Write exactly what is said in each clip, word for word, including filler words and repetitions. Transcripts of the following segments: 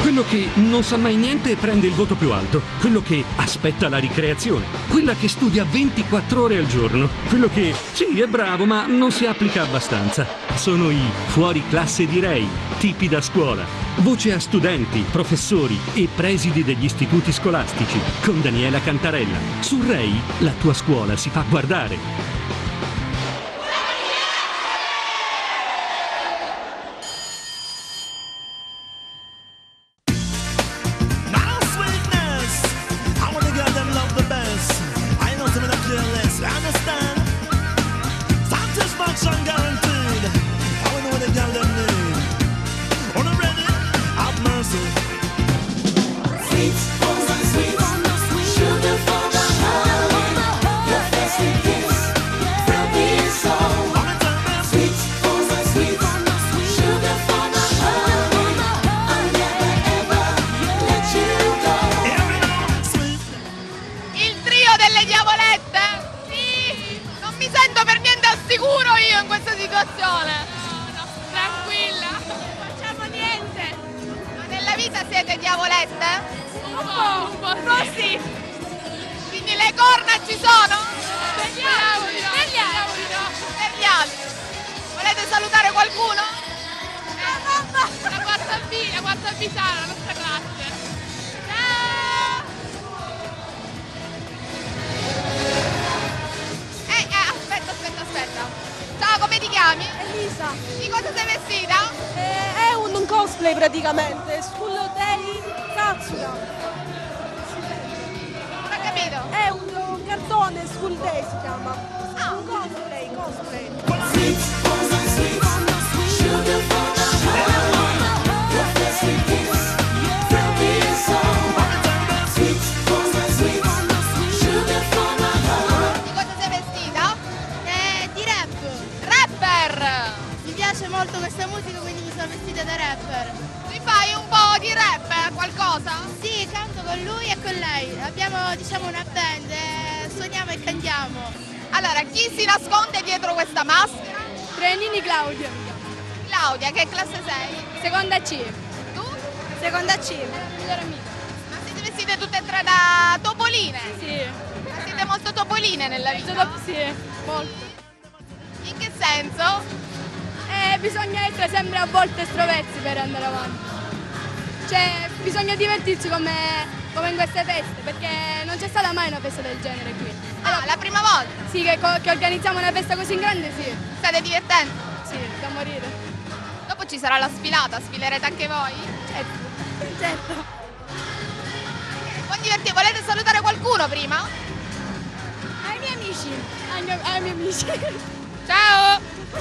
quello che non sa mai niente e prende il voto più alto, quello che aspetta la ricreazione, quella che studia ventiquattro ore al giorno, quello che, sì, è bravo ma non si applica abbastanza. Sono i fuori classe di Ray, tipi da scuola. Voce a studenti, professori e presidi degli istituti scolastici, con Daniela Cantarella. Su Ray, la tua scuola si fa guardare. Siete diavolette? Un po', un po', un po' sì. Quindi le corna ci sono? Speriamo di no. Speriamo di no. Per gli altri. Volete salutare qualcuno? Eh, mamma! La quarta B, la quarta B Sara, la nostra classe. Ciao! Eh, eh, aspetta, aspetta, aspetta. Ciao, come ti chiami? Elisa. Di cosa sei vestita? Eh, è un cosplay praticamente, School Day Katsura. Non ho capito. È un, un cartone, School Day si chiama. Ah. Un cosplay, cosplay. Di cosa sei vestita? Eh, di rap. Rapper! Mi piace molto questa musica, quindi mi sono vestita da rapper. Mi fai un po' di rap, qualcosa? Sì, canto con lui e con lei. Abbiamo, diciamo, una band, eh, suoniamo e cantiamo. Allora, chi si nasconde dietro questa maschera? Trenini Claudio. Claudia, che classe sei? Seconda C. Tu? Seconda C. Migliore amica. Ma siete vestite tutte e tre da topoline? Sì. Ma siete molto topoline nella vita? Dopo sì, molto. In che senso? Eh, bisogna essere sempre a volte estroversi per andare avanti. Cioè, bisogna divertirsi come, come in queste feste, perché non c'è stata mai una festa del genere qui. Ah, la prima volta? Sì, che, co- che organizziamo una festa così grande, sì. State divertendo? Sì, da morire. Dopo ci sarà la sfilata, sfilerete anche voi? Certo. Certo. Buon divertimento, volete salutare qualcuno prima? Ai miei amici. Ai miei, ai miei amici. Ciao!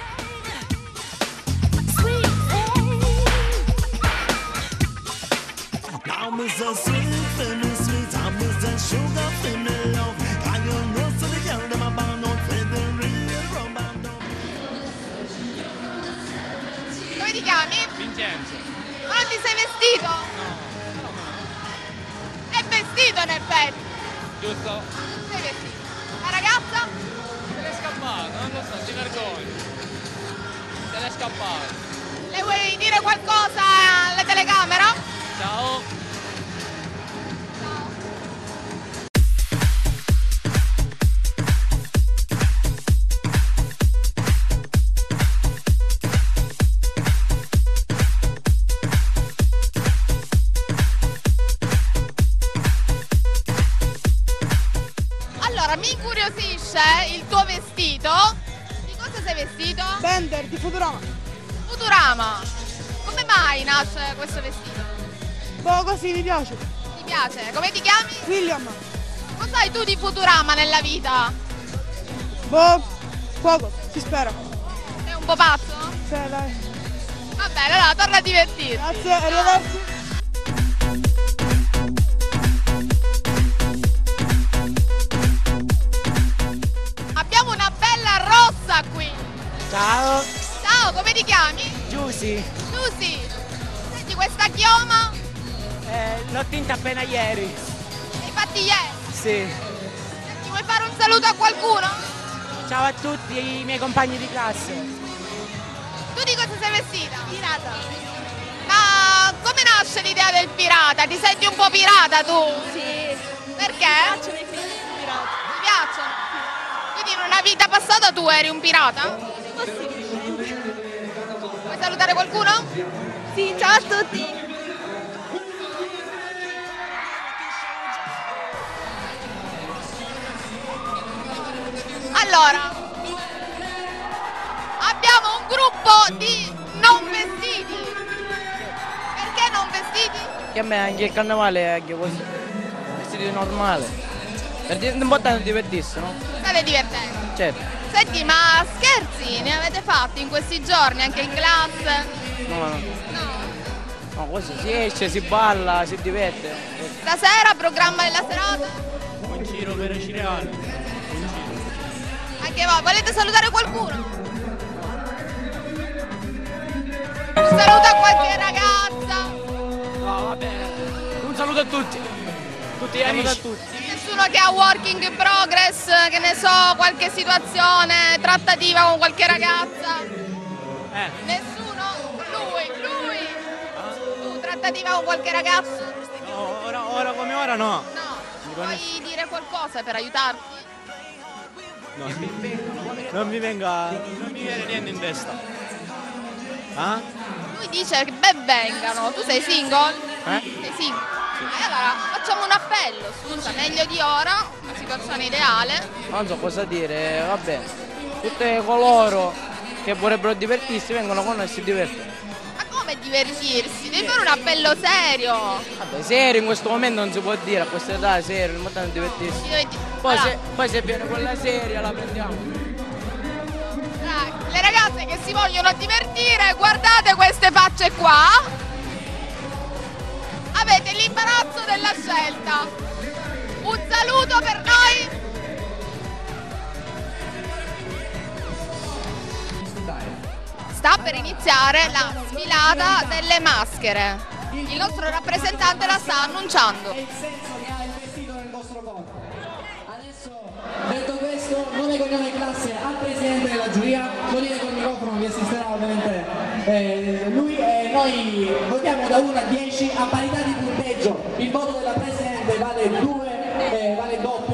I'm so sweet, feeling sweet. I'm so sugar, feeling love. Can you know so the girl them a band out for the real rubber dub? Come ti chiami? Vincenzo. Ma non ti sei vestito? È vestito in effetti. Giusto? Sei vestito. La ragazza? Se l'è scappato, non lo so, ti vergogni. Se l'è scappato. Le vuoi dire qualcosa alla telecamera? Ciao. Allora, mi incuriosisce il tuo vestito. Di cosa sei vestito? Bender di Futurama. Futurama. Come mai nasce questo vestito? Boh, così mi piace. Ti piace? Come ti chiami? William. Cosa sai tu di Futurama nella vita? Boh, poco, si spera. Sei un po' pazzo? Sì, dai. Va bene, allora torna a divertirti. Grazie, arrivederci. Abbiamo una bella rossa qui. Ciao, Ciao, come ti chiami? Giusy. Lucy. Senti questa chioma? Eh, l'ho tinta appena ieri. L'hai fatti ieri. Sì. Ti vuoi fare un saluto a qualcuno? Ciao a tutti i miei compagni di classe. Tu di cosa sei vestita? Pirata. Ma come nasce nasce l'idea del pirata? Ti senti un po' pirata tu? Sì. Perché? Mi piacciono i film pirati. Ti piacciono? Quindi in una vita passata tu eri un pirata? Vuoi salutare qualcuno? Sì, ciao a tutti. Allora, abbiamo un gruppo di non vestiti. Perché non vestiti? Che a me anche il carnevale è anche così. Vestiti normale. Per dire l'importante è divertirsi, no? State divertendo. Certo. Senti, ma scherzi ne avete fatti in questi giorni, anche in classe? No, no. No. No, così si esce, si balla, si diverte. Stasera, programma della serata? Un giro per i cereali. Anche voi, volete salutare qualcuno? Un saluto a qualche ragazza? No, va bene. Un saluto a tutti. Tutti gli amici. A tutti. Nessuno che ha working in progress, che ne so, qualche situazione, trattativa con qualche ragazza? Eh. Nessuno? Lui, lui! Tu, trattativa con qualche ragazzo? No, ora, ora come ora no. No. Vuoi dire qualcosa per aiutarti? No. Non mi venga, non mi viene niente in testa. Ah? Lui dice che ben vengano. Tu sei single? Eh? Sei single? E allora facciamo un appello, scusa, meglio di ora, una situazione ideale. Non so cosa dire, vabbè. Tutte coloro che vorrebbero divertirsi vengono con noi e si divertono. Ma come divertirsi? Devi fare un appello serio. Vabbè, serio in questo momento non si può dire, a questa età è serio, l'importante è divertirsi. Poi, Allora, se, poi se viene quella seria la prendiamo. dai, le ragazze che si vogliono divertire, guardate queste facce qua. Avete l'imbarazzo della scelta. Un saluto per noi. Sta per iniziare la sfilata delle maschere. Il nostro rappresentante la sta annunciando. Detto questo, nome e cognome classe al presidente della giuria, Dolina col microfono vi assisterà ovviamente eh, lui e noi votiamo da uno a dieci a parità di punteggio. Il voto della presidente vale due, eh, vale doppio.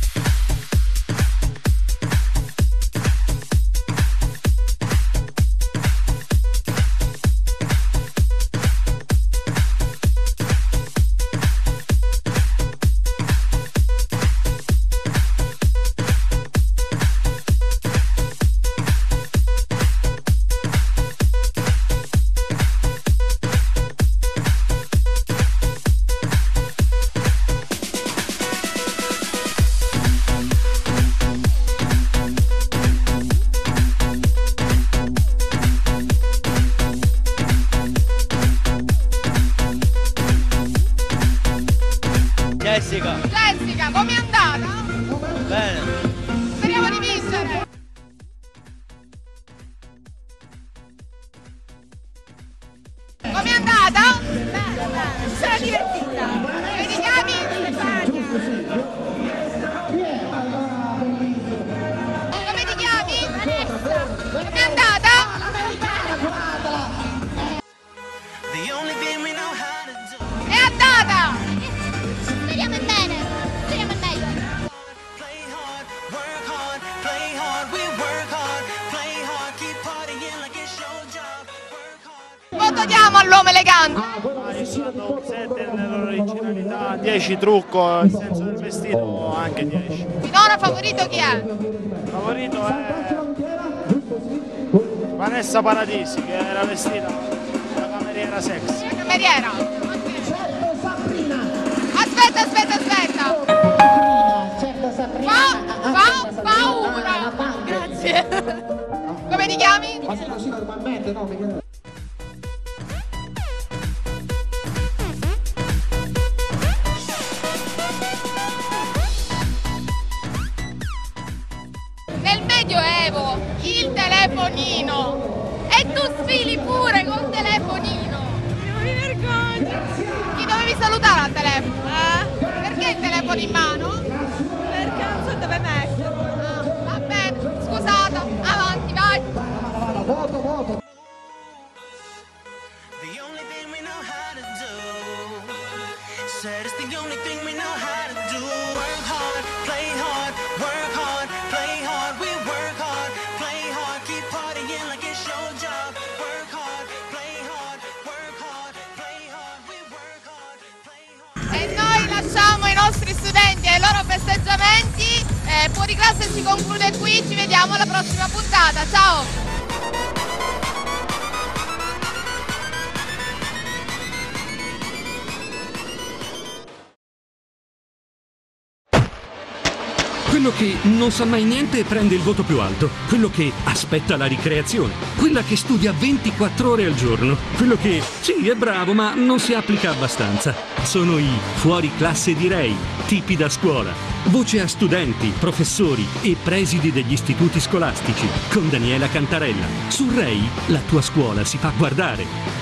Jessica. Jessica, com'è andata? Bene. Speriamo di vincere. Com'è andata? Bene, bene. Si sono divertita. Come ti chiami? Come ti chiami? Vanessa. Com'è andata? The only thing we know how to do. È andata! Speriamo bene. Speriamo meglio. Play hard, work hard, play hard, we work hard, play hard, keep partying like it's your job, work hard. Quanto diamo all'uomo elegante? Ah, io sto dando un sette nell'originalità, dieci trucco, il senso del vestito anche dieci. Finora favorito chi è? Il favorito è Vanessa Paradisi, che era vestita da cameriera sexy. La cameriera? Aspetta, aspetta, aspetta! Fa, fa paura! Grazie! Come ti chiami? Nel Medioevo il telefonino e tu sfili pure col telefonino. Non mi vergogno. Chi dovevi salutare al telefono? Eh? Perché il telefono in mano? Perché non so dove metterlo. Ah, va bene, scusata, avanti, vai. The only thing we know how to do. said it's the only thing we know how to do. Work hard, play hard, work hard, play hard. We work hard, play hard, keep partying like it's your job. Work hard, play hard, work hard, play hard. We work hard, play hard. E noi lasciamo i nostri studenti ai loro festeggiamenti. Eh, Fuori classe si conclude qui, ci vediamo alla prossima puntata. Ciao! Quello che non sa mai niente e prende il voto più alto. Quello che aspetta la ricreazione. Quella che studia ventiquattro ore al giorno. Quello che, sì, è bravo, ma non si applica abbastanza. Sono i fuori classe di Rei, tipi da scuola. Voce a studenti, professori e presidi degli istituti scolastici. Con Daniela Cantarella. Su Rei, la tua scuola si fa guardare.